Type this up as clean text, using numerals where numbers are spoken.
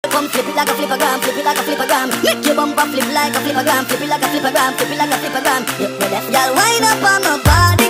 Come flip it like a flippergram, flip it like a flippergram. Make your bumper flip like a flippergram, flip it like a flippergram, flip it like a flippergram. You left, girl, wind up on my body.